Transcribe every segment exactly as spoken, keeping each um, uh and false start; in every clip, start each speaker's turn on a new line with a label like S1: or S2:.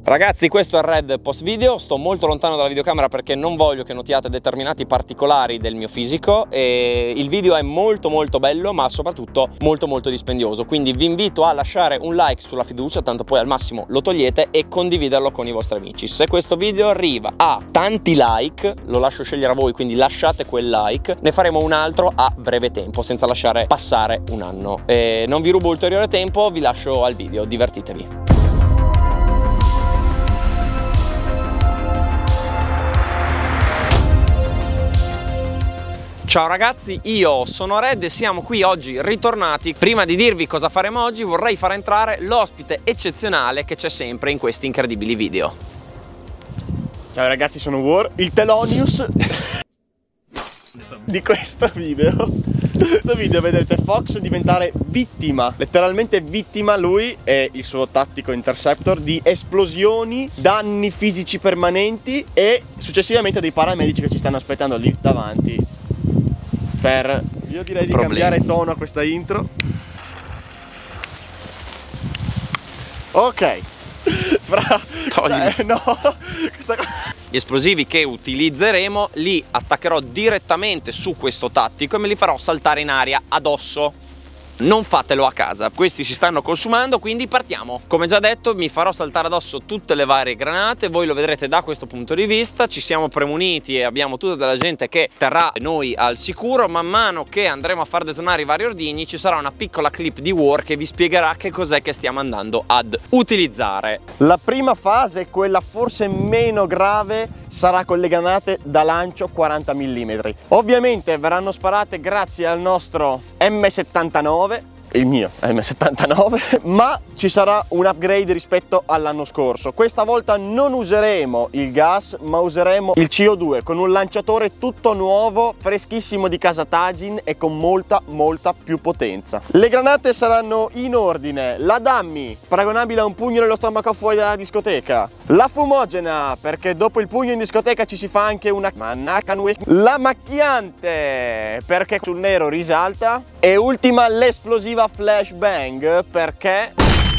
S1: Ragazzi, questo è il Red post video, sto molto lontano dalla videocamera perché non voglio che notiate determinati particolari del mio fisico e il video è molto molto bello ma soprattutto molto molto dispendioso, quindi vi invito a lasciare un like sulla fiducia, tanto poi al massimo lo togliete, e condividerlo con i vostri amici. Se questo video arriva a tanti like, lo lascio scegliere a voi, quindi lasciate quel like, ne faremo un altro a breve tempo senza lasciare passare un anno. E non vi rubo ulteriore tempo, vi lascio al video, divertitevi. Ciao ragazzi, io sono Red e siamo qui oggi ritornati. Prima di dirvi cosa faremo oggi vorrei far entrare l'ospite eccezionale che c'è sempre in questi incredibili video.
S2: Ciao ragazzi, sono War, il Telonius di questo video. In questo video vedrete Fox diventare vittima, letteralmente vittima, lui e il suo tattico Interceptor, di esplosioni, danni fisici permanenti e successivamente dei paramedici che ci stanno aspettando lì davanti. Per, io direi di Problemi. cambiare tono a questa intro. Ok. Fra, eh, no, questa...
S1: Gli esplosivi che utilizzeremo li attaccherò direttamente su questo tattico e me li farò saltare in aria addosso. Non fatelo a casa, questi si stanno consumando, quindi partiamo. Come già detto, mi farò saltare addosso tutte le varie granate, voi lo vedrete da questo punto di vista. Ci siamo premuniti e abbiamo tutta della gente che terrà noi al sicuro. Man mano che andremo a far detonare i vari ordigni ci sarà una piccola clip di War che vi spiegherà che cos'è che stiamo andando ad utilizzare.
S2: La prima fase, quella forse meno grave, sarà con le granate da lancio quaranta millimetri. Ovviamente verranno sparate grazie al nostro M settantanove, il mio M settantanove, ma ci sarà un upgrade rispetto all'anno scorso. Questa volta non useremo il gas ma useremo il C O due con un lanciatore tutto nuovo, freschissimo di casa Tajin e con molta molta più potenza. Le granate saranno in ordine: la dummy, paragonabile a un pugno nello stomaco fuori dalla discoteca; la fumogena, perché dopo il pugno in discoteca ci si fa anche una mannacanwe; la macchiante, perché sul nero risalta; e ultima l'esplosiva flashbang, perché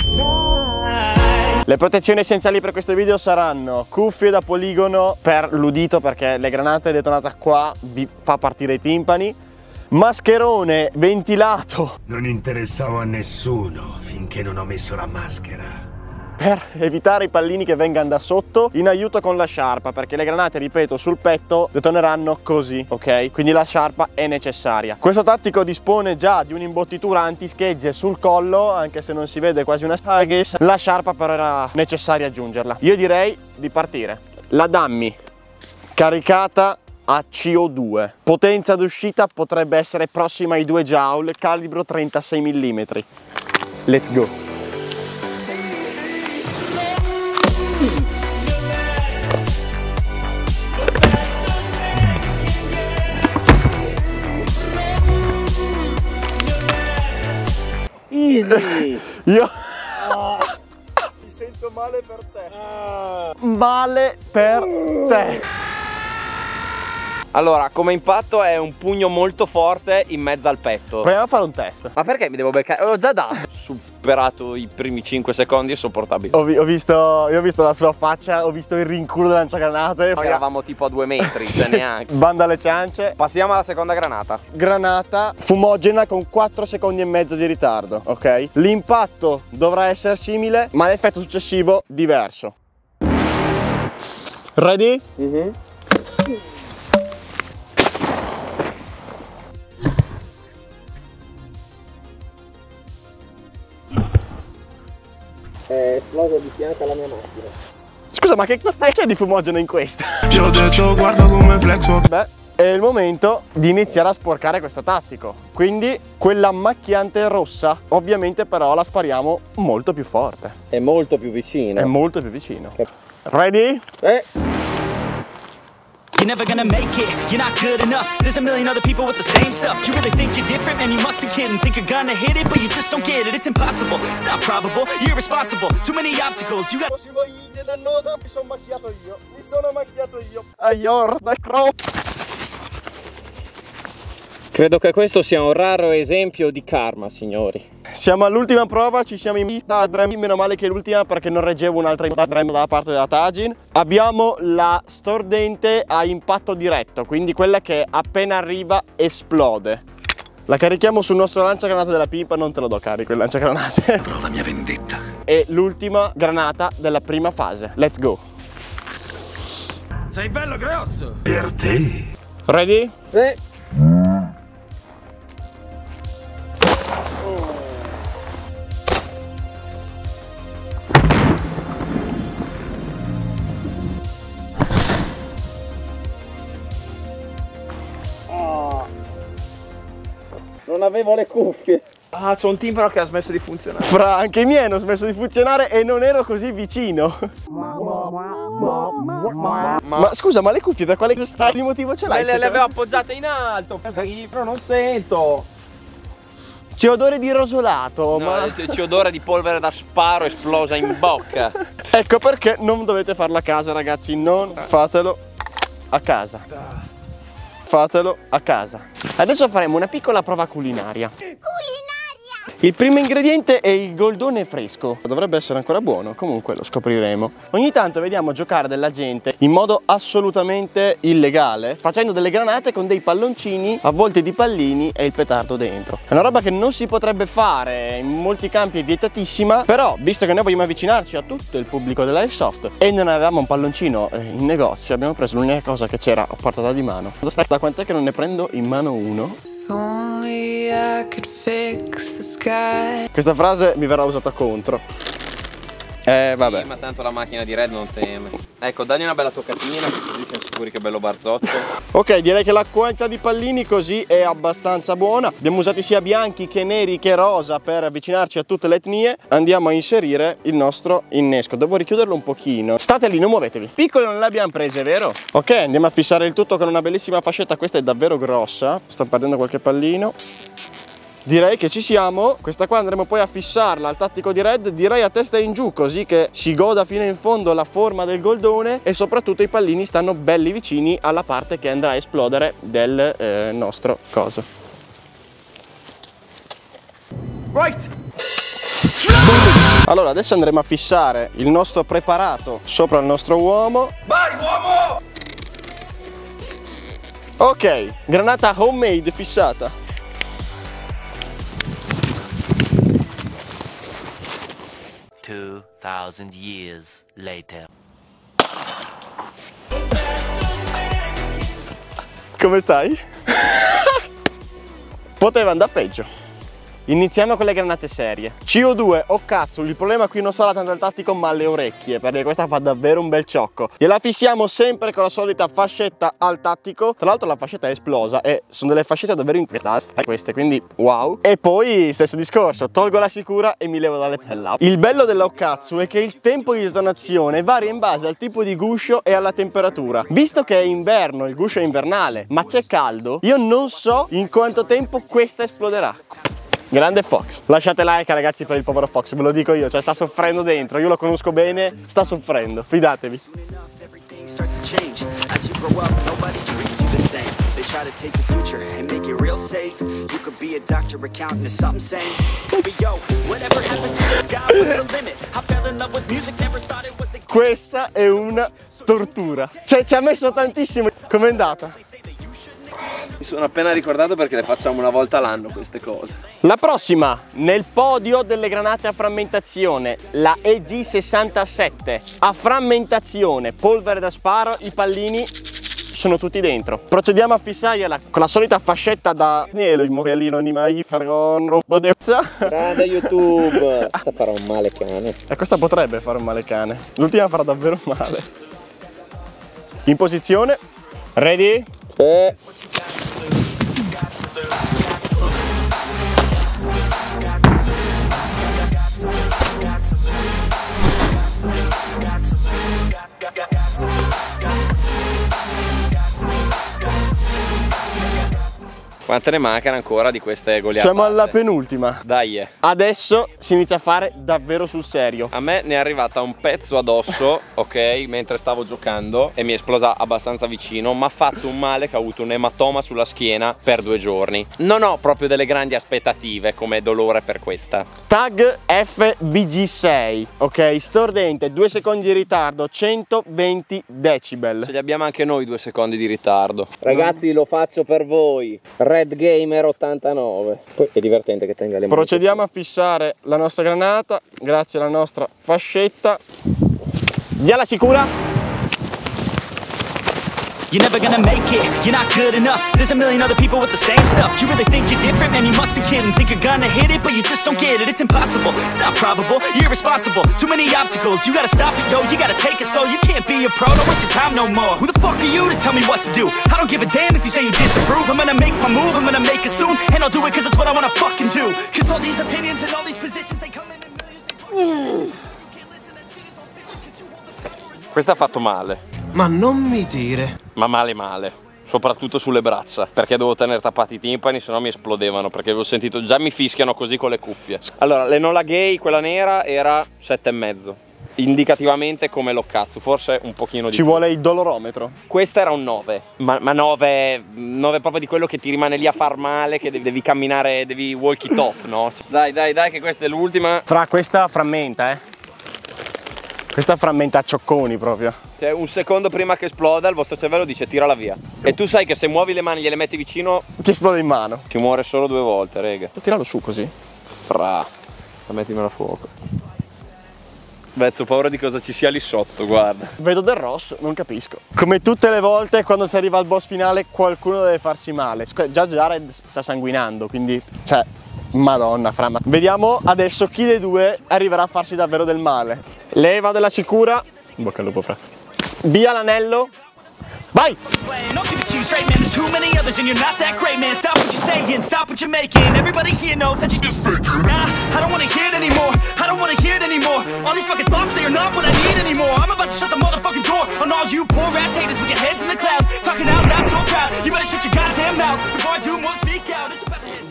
S2: le protezioni essenziali per questo video saranno cuffie da poligono per l'udito, perché le granate detonate qua vi fa partire i timpani, mascherone ventilato,
S3: non interessavo a nessuno finché non ho messo la maschera,
S2: per evitare i pallini che vengano da sotto, in aiuto con la sciarpa, perché le granate, ripeto, sul petto detoneranno così, ok? Quindi la sciarpa è necessaria. Questo tattico dispone già di un'imbottitura antischegge sul collo, anche se non si vede quasi una Haggis. La sciarpa però era necessario aggiungerla. Io direi di partire. La dummy caricata a C O due, potenza d'uscita potrebbe essere prossima ai due joule, calibro trentasei millimetri. Let's go.
S1: Easy.
S2: Io oh, mi sento male per te. Oh. Male per te.
S1: Allora, come impatto è un pugno molto forte in mezzo al petto.
S2: Proviamo a fare un test.
S1: Ma perché mi devo beccare? Ho già dato. Superato i primi cinque secondi, è sopportabile.
S2: Ho, vi ho, visto, io ho visto la sua faccia, ho visto il rinculo del lanciagranate.
S1: Noi eravamo tipo a due metri, se neanche.
S2: Banda alle ciance.
S1: Passiamo alla seconda granata.
S2: Granata fumogena con quattro secondi e mezzo di ritardo, ok? L'impatto dovrà essere simile, ma l'effetto successivo diverso. Ready? Mm-hmm.
S1: È esploso di fianco alla mia macchina.
S2: Scusa, ma che cosa c'è di fumogeno in questa?
S3: Ti ho detto guarda come flexo.
S2: Beh, è il momento di iniziare a sporcare questo tattico. Quindi quella macchiante rossa, ovviamente però la spariamo molto più forte.
S1: È molto più vicino.
S2: È molto più vicino. Ready?
S1: Eh.
S4: You're never gonna make it, you're not good enough. There's a million other people with the same stuff. You really think you're different, man, you must be kidding. Think you're gonna hit it, but you just don't get it. It's impossible, it's not probable, you're irresponsible. Too many obstacles, you got...
S2: Mi sono macchiato io, mi sono macchiato io. Aior, dai, crop.
S1: Credo che questo sia un raro esempio di karma, signori.
S2: Siamo all'ultima prova, ci siamo in vita, meno male che l'ultima perché non reggevo un'altra da parte della Tajin. Abbiamo la stordente a impatto diretto, quindi quella che appena arriva esplode. La carichiamo sul nostro lanciagranate della pipa, non te lo do carico il lanciagranate.
S3: Avrò la mia vendetta.
S2: E l'ultima granata della prima fase. Let's go.
S4: Sei bello grosso!
S3: Per te.
S2: Ready? Sì.
S1: Non avevo le cuffie. Ah, c'è un timpano che ha smesso di funzionare.
S2: Fra, anche i miei hanno smesso di funzionare e non ero così vicino.
S1: Ma,
S2: ma scusa, ma le cuffie per quale di motivo ce l'hai?
S1: Le, le avevo appoggiate in alto, però non sento.
S2: C'è odore di rosolato.
S1: No,
S2: ma...
S1: c'è odore di polvere da sparo esplosa in bocca.
S2: Ecco perché non dovete farlo a casa, ragazzi. Non fatelo a casa. Fatelo a casa. Adesso faremo una piccola prova culinaria. Il primo ingrediente è il goldone fresco. Dovrebbe essere ancora buono, comunque lo scopriremo. Ogni tanto vediamo giocare della gente in modo assolutamente illegale, facendo delle granate con dei palloncini avvolti di pallini e il petardo dentro. È una roba che non si potrebbe fare, in molti campi è vietatissima, però visto che noi vogliamo avvicinarci a tutto il pubblico dell'airsoft e non avevamo un palloncino in negozio, abbiamo preso l'unica cosa che c'era a portata di mano. Da quant'è che non ne prendo in mano uno?
S5: Only I could fix the sky.
S2: Questa frase mi verrà usata contro. Eh vabbè.
S1: Sì, ma tanto la macchina di Red non teme. Ecco, dagli una bella toccatina, così siamo sicuri che è bello barzotto.
S2: Ok, direi che la quantità di pallini così è abbastanza buona. Abbiamo usati sia bianchi che neri che rosa per avvicinarci a tutte le etnie. Andiamo a inserire il nostro innesco. Devo richiuderlo un pochino. State lì, non muovetevi. Piccole non le abbiamo prese, vero? Ok, andiamo a fissare il tutto con una bellissima fascetta. Questa è davvero grossa. Sto perdendo qualche pallino. Direi che ci siamo. Questa qua andremo poi a fissarla al tattico di Red, direi a testa in giù, così che si goda fino in fondo la forma del goldone e soprattutto i pallini stanno belli vicini alla parte che andrà a esplodere del eh, nostro coso.
S1: Right.
S2: Allora adesso andremo a fissare il nostro preparato sopra il nostro uomo.
S1: Vai uomo!
S2: Ok, granata homemade fissata.
S6: two thousand years later.
S2: Come stai? Poteva andare peggio. Iniziamo con le granate serie. C O due o cazzo, il problema qui non sarà tanto il tattico ma le orecchie, perché questa fa davvero un bel ciocco. Gliela fissiamo sempre con la solita fascetta al tattico. Tra l'altro la fascetta è esplosa e sono delle fascette davvero inquietanti queste, quindi wow. E poi stesso discorso, tolgo la sicura e mi levo dalle pella. Il bello dell'Okatsu è che il tempo di detonazione varia in base al tipo di guscio e alla temperatura. Visto che è inverno, il guscio è invernale, ma c'è caldo, io non so in quanto tempo questa esploderà. Grande Fox. Lasciate like ragazzi per il povero Fox, ve lo dico io, cioè sta soffrendo dentro, io lo conosco bene, sta soffrendo, fidatevi. Questa è una tortura, cioè ci ha messo tantissimo. Com'è andata?
S1: Mi sono appena ricordato perché le facciamo una volta l'anno queste cose.
S2: La prossima, nel podio delle granate a frammentazione, la E G sessantasette. A frammentazione, polvere da sparo, i pallini sono tutti dentro. Procediamo a fissargliela con la solita fascetta da il morellino di maifero.
S1: Grande YouTube. Questa farà un male cane.
S2: E questa potrebbe fare un male cane. L'ultima farà davvero male. In posizione. Ready?
S1: Eh. Quante ne mancano ancora di queste goliardate?
S2: Siamo alla penultima.
S1: Dai. eh.
S2: Adesso si inizia a fare davvero sul serio.
S1: A me ne è arrivata un pezzo addosso, ok, mentre stavo giocando e mi è esplosa abbastanza vicino. Mi ha fatto un male che ho avuto un ematoma sulla schiena per due giorni. Non ho proprio delle grandi aspettative come dolore per questa.
S2: Tag F B G sei, ok, stordente, due secondi di ritardo, centoventi decibel.
S1: Ce li abbiamo anche noi due secondi di ritardo. Ragazzi, lo faccio per voi. Red Gamer ottantanove. Poi è divertente che tenga le mani.
S2: Procediamo a fissare la nostra granata grazie alla nostra fascetta. Via la sicura.
S4: You're never gonna make it, you're not good enough. There's a million other people with the same stuff. You really think you're different, man, you must be kidding. Think you're gonna hit it, but you just don't get it. It's impossible, it's not probable, you're irresponsible. Too many obstacles, you gotta stop it, yo. You gotta take it slow, you can't be a pro, don't waste your time no more. Who the fuck are you to tell me what to do? I don't give a damn if you say you disapprove. I'm gonna make my move, I'm gonna make it soon. And I'll do it cause it's what I wanna fucking do. Cause all these opinions and all these positions, they come in in millions, they come in.
S1: Questa ha fatto male.
S3: Ma non mi dire.
S1: Ma male male, soprattutto sulle braccia, perché dovevo tenere tappati i timpani, sennò mi esplodevano, perché avevo sentito già mi fischiano così con le cuffie. Allora, l'Enola Gay, quella nera, era sette e mezzo, indicativamente come l'Okkatsu, forse un pochino di
S2: Ci
S1: più.
S2: vuole il dolorometro.
S1: Questa era un nove, ma, ma nove, nove proprio di quello che ti rimane lì a far male, che devi, devi camminare, devi walk it off, no? Dai, dai, dai, che questa è l'ultima.
S2: Fra questa frammenta, eh. Questa frammenta a ciocconi proprio.
S1: Cioè, un secondo prima che esploda il vostro cervello dice tirala via. E tu sai che se muovi le mani e gliele metti vicino
S2: Ti esplode in mano.
S1: ci muore solo due volte, rega.
S2: Tiralo su così.
S1: Fra, mettimelo a fuoco. Vezzo, ho paura di cosa ci sia lì sotto, guarda.
S2: Vedo del rosso, non capisco. Come tutte le volte quando si arriva al boss finale qualcuno deve farsi male. Già Jared sta sanguinando, quindi cioè madonna fra. Ma vediamo adesso chi dei due arriverà a farsi davvero del male. Leva della sicura. In bocca al lupo, fra. Via l'anello. Vai!
S4: I'll give it to you straight, man. There's too many others and you're not that great, man. Stop what you're saying, stop what you're making. Everybody here knows that you just fake it. Nah, I don't wanna hear it anymore. I don't wanna hear it anymore. All these fucking thoughts, they are not what I need anymore. I'm about to shut the motherfucking door on all you poor ass haters with your heads in the clouds. Talking out loud so proud. You better shut your goddamn mouth before I do more speak out. It's about to hit.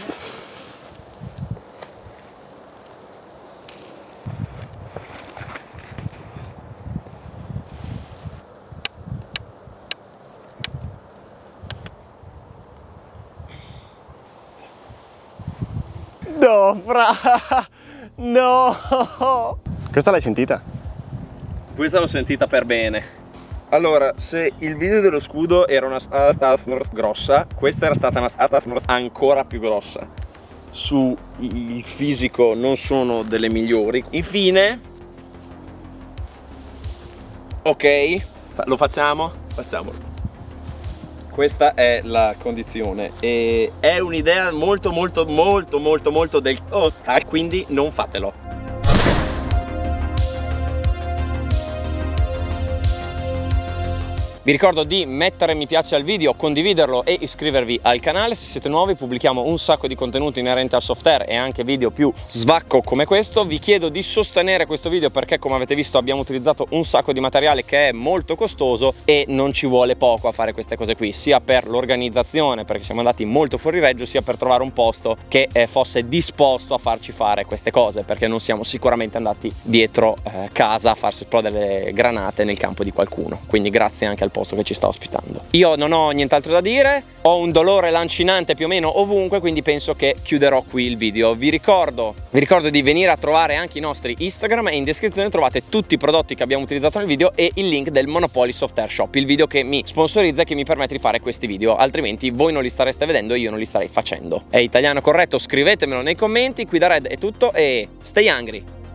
S2: No, fra! No! Questa l'hai sentita?
S1: Questa l'ho sentita per bene. Allora, se il video dello scudo era una Statasnor grossa, questa era stata una Statasnor ancora più grossa. Su il fisico non sono delle migliori. Infine, ok, lo facciamo? Facciamolo. Questa è la condizione e è un'idea molto molto molto molto molto del costa, quindi non fatelo. Vi ricordo di mettere mi piace al video, condividerlo e iscrivervi al canale. Se siete nuovi pubblichiamo un sacco di contenuti inerente al software e anche video più svacco come questo. Vi chiedo di sostenere questo video perché, come avete visto, abbiamo utilizzato un sacco di materiale che è molto costoso e non ci vuole poco a fare queste cose qui, sia per l'organizzazione, perché siamo andati molto fuori reggio, sia per trovare un posto che eh, fosse disposto a farci fare queste cose, perché non siamo sicuramente andati dietro eh, casa a farsi esplodere le granate nel campo di qualcuno. Quindi grazie anche al posto che ci sta ospitando. Io non ho nient'altro da dire, ho un dolore lancinante più o meno ovunque, quindi penso che chiuderò qui il video. Vi ricordo, vi ricordo di venire a trovare anche i nostri Instagram e in descrizione trovate tutti i prodotti che abbiamo utilizzato nel video e il link del Monopoly Software Shop, il video che mi sponsorizza e che mi permette di fare questi video, altrimenti voi non li stareste vedendo e io non li starei facendo. È italiano corretto? Scrivetemelo nei commenti. Qui da Red è tutto e stay hungry!